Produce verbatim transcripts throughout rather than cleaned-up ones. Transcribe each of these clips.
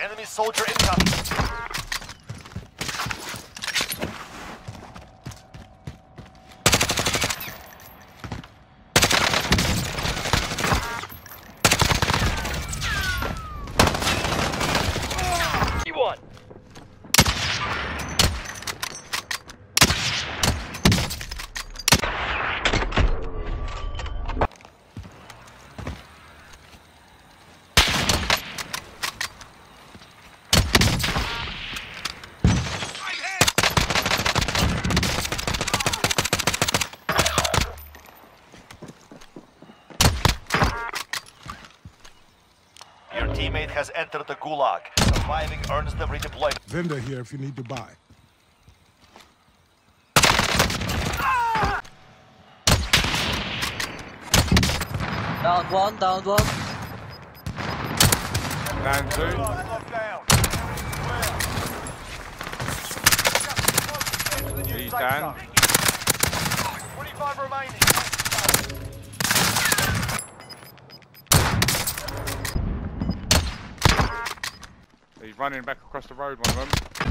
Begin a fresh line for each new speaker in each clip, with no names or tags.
Enemy soldier incoming.
One.
Your teammate has entered the gulag. Surviving earns them redeployment.
Vendor here if you need to buy.
Down one, down one.
Down two. He's down.
twenty-five remaining.
He's running back across the road, one of them.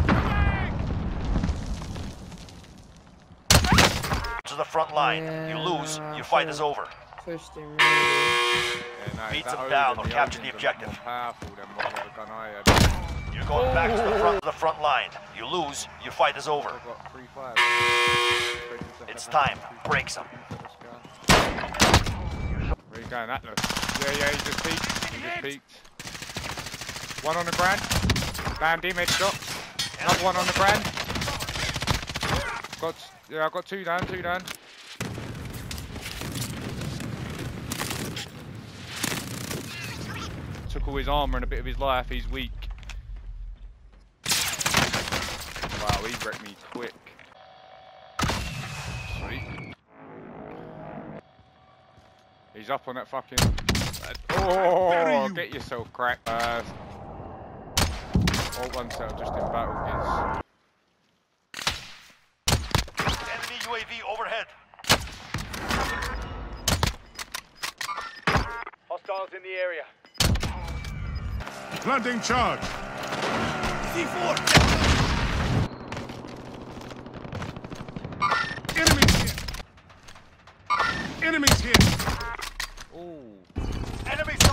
To the front line.
Yeah,
You lose, your fight is over.
Pushed him really.
Yeah, no,
Beat
that
them
Odin,
down or
the
capture the
Odin's a lot
objective.
more powerful than what the gun I had.
You're going back to the front, the front line. You lose, your fight is over.
I've got three fires.
It's time. Break some.
Where are you going, Atlas? Yeah, yeah, he just peeked. He just peeked. One on the ground. Down, D mid shot. Another one on the ground. Got, yeah, I've got two down, two down. Took all his armor and a bit of his life, he's weak. Wow, he wrecked me quick. Sweet. He's up on that fucking... Oh, get yourself cracked. Uh, all one cell just in battle is...
Enemy U A V overhead.
Hostiles in the area.
Planting charge.
C four.
Enemies here. Enemies here.
Ooh.
Enemies